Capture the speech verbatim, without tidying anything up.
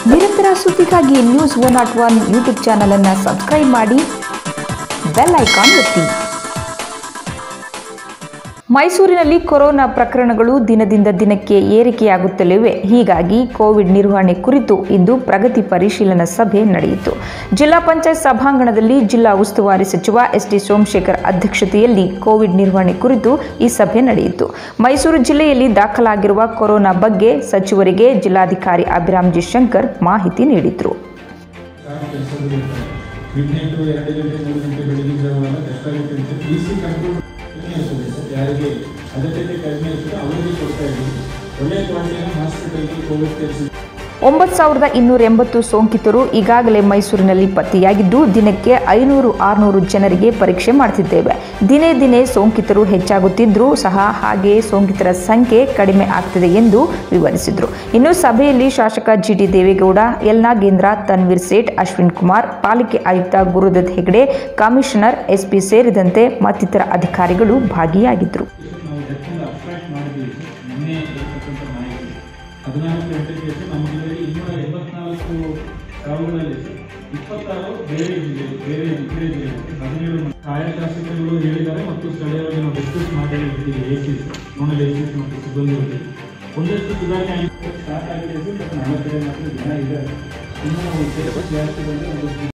ನಿರಂತರ ಸುದ್ದಿಗಾಗಿ news one not one YouTube channel ಅನ್ನು ಸಬ್ಸ್ಕ್ರೈಬ್ ಮಾಡಿ, ಬೆಲ್ ಐಕಾನ್ ಒತ್ತಿ. ಮೈಸೂರಿನಲ್ಲಿ ಕೊರೋನಾ ಪ್ರಕರಣಗಳು ದಿನದಿಂದ ದಿನಕ್ಕೆ ಏರಿಕೆಯಾಗುತ್ತಲಿವೆ. ಹೀಗಾಗಿ ಕೋವಿಡ್ ನಿರ್ವಹಣೆ ಕುರಿತು ಇಂದು ಪ್ರಗತಿ ಪರಿಶೀಲನಾ ಸಭೆ ನಡೆಯಿತು. ಜಿಲ್ಲಾ ಪಂಚಾಯತ್ ಸಭಾಂಗಣದಲ್ಲಿ ಜಿಲ್ಲಾ ಉಸ್ತುವಾರಿ ಸಚಿವ ಎಸ್ ಟಿ ಸೋಮಶೇಖರ್ ಅಧ್ಯಕ್ಷತೆಯಲ್ಲಿ ಕೋವಿಡ್ ನಿರ್ವಹಣೆ ಕುರಿತು ಈ ಸಭೆ ನಡೆಯಿತು. ಮೈಸೂರು ಜಿಲ್ಲೆಯಲ್ಲಿ ದಾಖಲಾಗಿರುವ ಕೊರೋನಾ ಬಗ್ಗೆ ಸಚಿವರಿಗೆ ಜಿಲ್ಲಾಧಿಕಾರಿ ಅಭಿರಾಮ್ ಜಿ ಶಂಕರ್ ಮಾಹಿತಿ ನೀಡಿದರು. ಯಾರಿಗೆ ಅಗತ್ಯತೆ ಕಡಿಮೆ ಇರ್ತದೆ ಅವರಿಗೆ ಕೊಡ್ತಾ ಇದ್ದೀವಿ. ಒಳ್ಳೆಯ ಕ್ವಾಲಿಟಿನ ಹಾಸ್ಪಿಟಲ್ಗೆ ಕೋವಿಡ್ ಕೇರ್ ಒಂಬತ್ತು ಸಾವಿರದ ಇನ್ನೂರ ಎಂಬತ್ತು ಸೋಂಕಿತರು ಈಗಾಗಲೇ ಮೈಸೂರಿನಲ್ಲಿ ಪತ್ತೆಯಾಗಿದ್ದು ದಿನಕ್ಕೆ ಐನೂರು ಆರುನೂರು ಜನರಿಗೆ ಪರೀಕ್ಷೆ ಮಾಡುತ್ತಿದ್ದೇವೆ. ದಿನೇ ದಿನೇ ಸೋಂಕಿತರು ಹೆಚ್ಚಾಗುತ್ತಿದ್ದರೂ ಸಹ ಹಾಗೆಯೇ ಸೋಂಕಿತರ ಸಂಖ್ಯೆ ಕಡಿಮೆ ಆಗ್ತಿದೆ ಎಂದು ವಿವರಿಸಿದರು. ಇನ್ನು ಸಭೆಯಲ್ಲಿ ಶಾಸಕ G T Devegowda, L Nagendra, Tanveer Sait, Ashwin Kumar, ಪಾಲಿಕೆ ಆಯುಕ್ತ ಗುರುದತ್ ಹೆಗಡೆ, ಕಮಿಷನರ್, ಎಸ್ಪಿ ಸೇರಿದಂತೆ ಮತ್ತಿತರ ಅಧಿಕಾರಿಗಳು ಭಾಗಿಯಾಗಿದ್ದರು. ಹದಿನಾಲ್ಕು ಗಂಟೆಗೆ ನಮ್ಮ ಜಿಲ್ಲೆಯಲ್ಲಿ ಇನ್ನೂರ ಎಂಬತ್ನಾಲ್ಕು ಸಾವುಗಳಲ್ಲಿ ಇಪ್ಪತ್ತಾರು ಬೇರೆ ಜಿಲ್ಲೆ ಬೇರೆ ಬೇರೆ ಜಿಲ್ಲೆ ಹದಿನೇಳು ಆಯಾ ಶಾಸಕರುಗಳು ಹೇಳಿದ್ದಾರೆ ಮತ್ತು ಸ್ಥಳೀಯವಾಗಿ ನಾವು ಡಿಸ್ಕಸ್ ಮಾಡಿ ಏಸಿಸ್ ನೋಡಲ್ ಏಸಿಸ್ ಮತ್ತು ಸಿಬ್ಬಂದಿ ಒಂದಷ್ಟು ಸುಧಾರಣೆ ಆಗಿ ಸ್ಟಾರ್ಟ್ ಆಗಿದೆ. ಬಟ್ ನಲವತ್ತೈದು ಮಾತ್ರ ಜನ ಇದ್ದಾರೆ. ಇನ್ನೂ ಜಾಸ್ತಿ ಬಂದರೆ